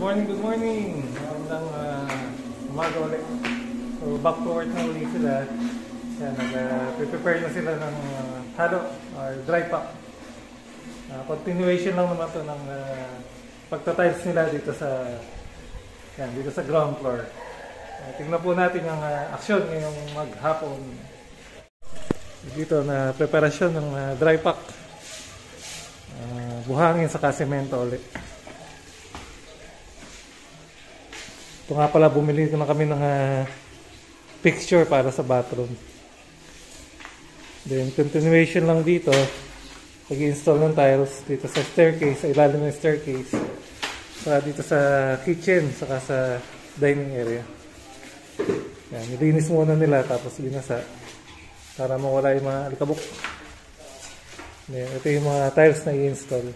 Good morning! Magandang umaga ulit. So, back to work na ulit sila. Yan, nag-prepare na sila ng halo or dry pack. Continuation lang naman to ng pagtatiles nila dito sa ground floor. Tingnan po natin ang aksyon ngayong maghapon. Dito na preparasyon ng dry pack. Buhangin sa kasemento ulit. Ito nga pala, bumili na kami ng fixture para sa bathroom. Then continuation lang dito, pag-install ng tiles dito sa staircase, sa ilalim ng staircase, saka dito sa kitchen, saka sa dining area. Yan, nilinis muna nila tapos binasa para mawala yung mga alikabok. Yan, ito yung mga tiles na i-install.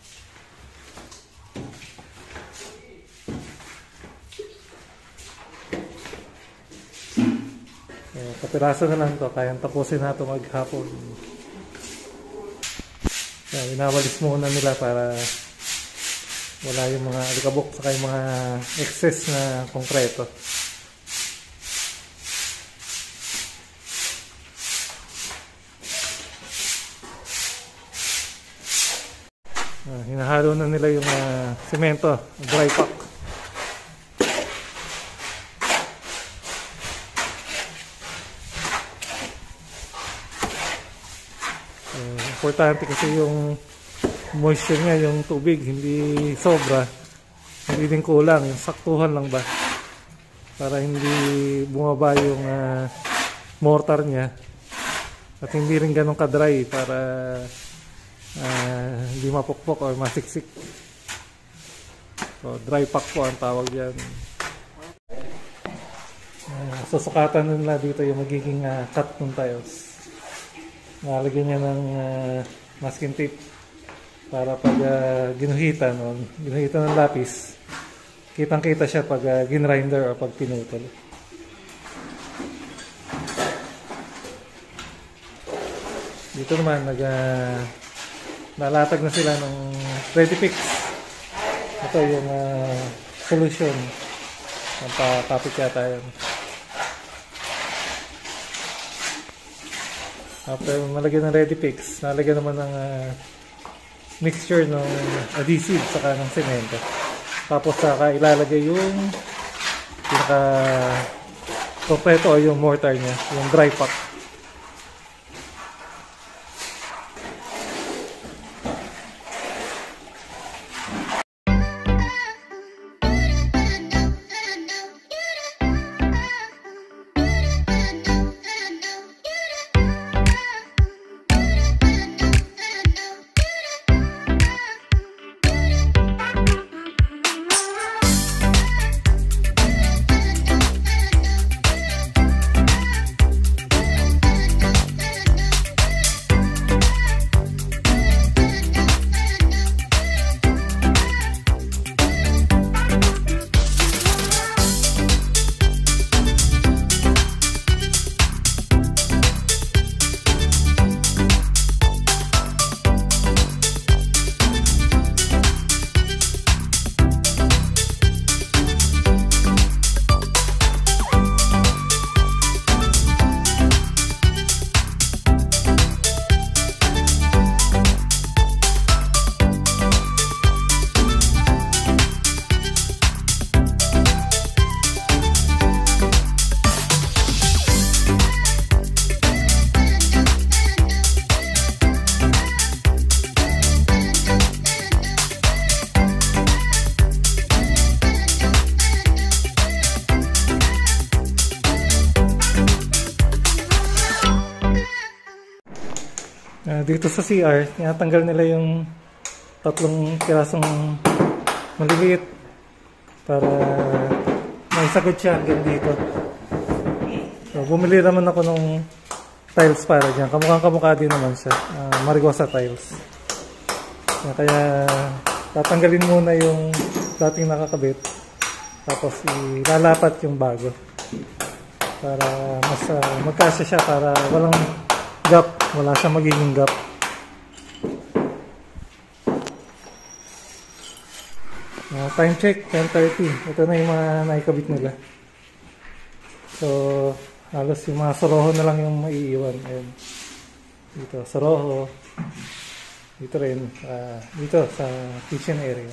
Kapiraso na lang ito, kayang tapusin na ito maghapon. Yan, inawalis muna nila para wala yung mga alikabok saka yung mga excess na konkreto. Hinahalo na nila yung semento, dry pack. Importante kasi yung moisture niya, yung tubig, hindi sobra, hindi din kulang, yung saktuhan lang ba para hindi bumaba yung mortar niya at hindi rin ganun ka-dry para hindi mapukpok o masiksik. So dry pack po ang tawag yan. Susukatan nila dito yung magiging cut ng tiles. Nalagyan niya ng masking tape para pag ginuhitan ng lapis, kitang-kita siya pag ginrinder o pag pinutol. Dito naman nalatag na sila ng ready fix. Ito yung solution. Ang pakapit yata yun. After malagyan ng ready fix, nalagyan naman ng mixture ng adhesive saka ng semento. Tapos saka ilalagay yung pinaka kompleto o yung mortar niya, yung dry pack. Dito sa CR, tinatanggal nila yung tatlong pirasong maliliit para may sagot siya hanggang dito. So, bumili naman ako ng tiles para dyan. Kamukhang-kamukha din naman siya. Marigosa tiles. Kaya tatanggalin muna yung dating nakakabit. Tapos ilalapat yung bago. Para mas magkasya siya para walang gap. Wala siyang magiging gap. Time check, 10:30. Ito na yung mga naikabit nila. So, halos yung mga soroho na lang yung maiiwan. Ayan. Dito, soroho. Dito rin. Dito, sa kitchen area.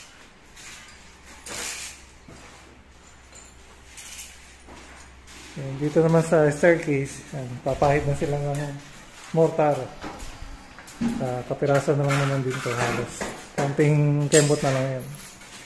Ayan, dito naman sa staircase. Ayan, papahid na sila ng mortar. Kapiraso na lang naman dito halos. Konting kembot na lang yan.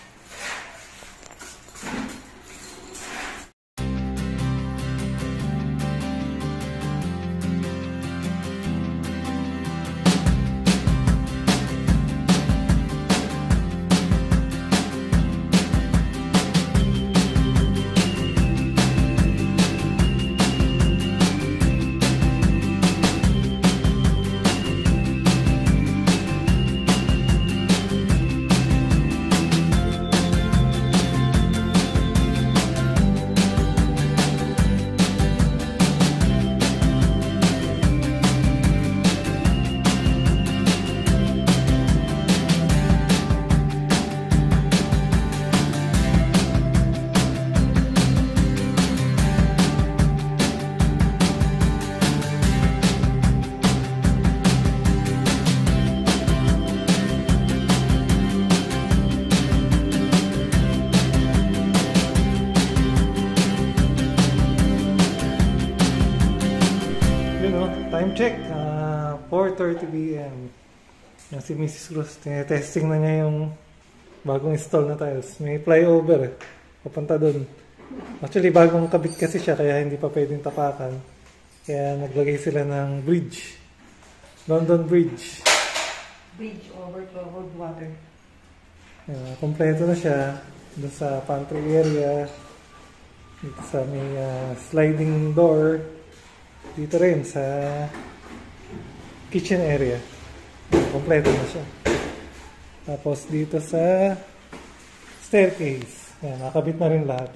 Time check, 4:30 p.m. Yan si Mrs. Cruz, testing na niya yung bagong install na tiles. May flyover papunta dun. Actually, bagong kabit kasi siya kaya hindi pa pwedeng tapakan. Kaya naglagay sila ng bridge. London Bridge. Bridge over troubled water. Kompleto na siya. Doon sa pantry area. Dito sa may sliding door. Dito rin sa kitchen area. Kompleto na siya. Tapos dito sa staircase. Yan, nakabit na rin lahat.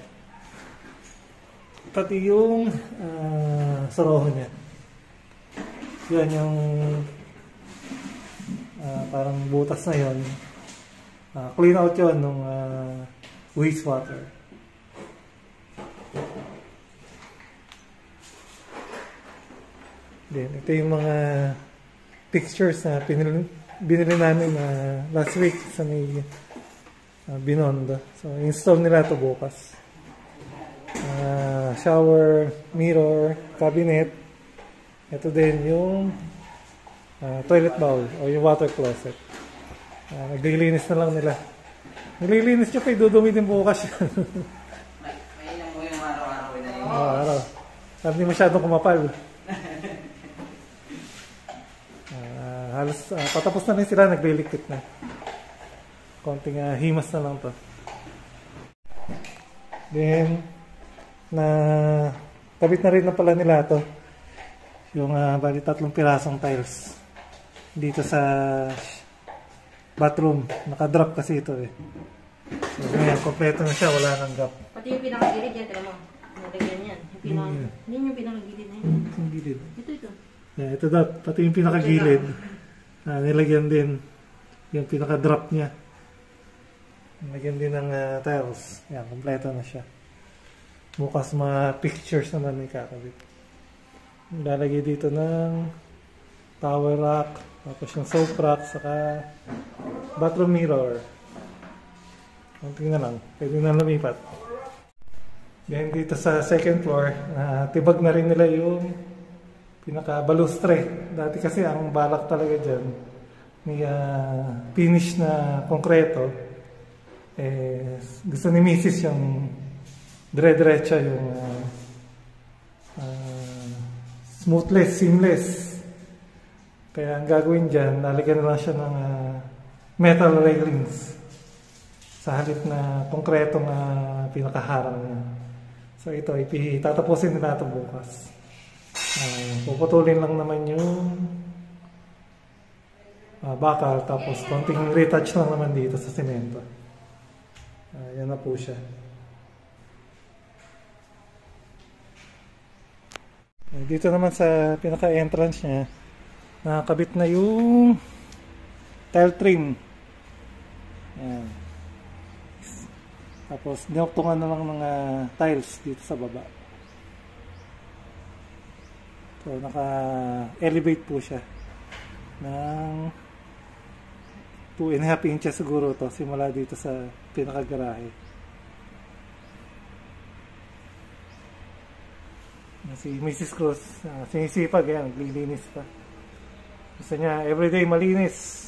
Pati yung soroho niya. Yan yung parang butas na yun. Clean out yun ng wastewater. Then, ito yung mga pictures na binili namin last week sa may Binondo. So, install nila ito bukas. Shower, mirror, cabinet. Ito din yung toilet bowl o yung water closet. Naglilinis na lang nila. Naglilinis siya pa, idudumi din bukas. May ilang mo yung araw-araw na yun. Araw. Hindi masyadong kumapal. Halos patapos na rin sila, naglilikit na. Konting himas na lang to. Then, kabit na rin na pala nila to. Yung bali 3 pirasong tiles. Dito sa bathroom. Nakadrop kasi ito eh. So, ngayon, kompleto na siya, wala nang gap. Pati yung pinakagilid yan, tala mo. Nalagyan yan. Hindi yung pinakagilid na yun. Yung gilid. Ito. Yeah, ito daw, pati yung pinakagilid. Nilagyan din yung pinaka-drop niya. Nilagyan din ng tiles. Yan, kompleto na siya. Bukas mga pictures naman may kakabit. Lalagay dito ng tower rack, tapos yung soap rack, saka bathroom mirror. Konting na lang, pwede na lumipat. Then dito sa second floor, tibag na rin nila yung pinaka-balustre. Dati kasi ang balak talaga dyan, may finish na konkreto. Gusto ni Mrs. yung dire-diretso yung smoothless, seamless. Kaya ang gagawin dyan, lalagyan na lang siya ng metal railings sa halip na konkretong pinakaharang niya. So ito, tatapusin nila ito bukas. Puputulin lang naman yung bakal, tapos konting retouch lang naman dito sa semento. Yan na po siya. Dito naman sa pinaka-entrance niya, nakakabit na yung tile trim. Yan. Tapos dinuktungan na lang ng tiles dito sa baba. So naka-elevate po siya ng 2.5 inches siguro to simula dito sa pinakagarahe. Si Mrs. Cruz sinisipag yan, naglilinis pa. Gusto niya everyday malinis.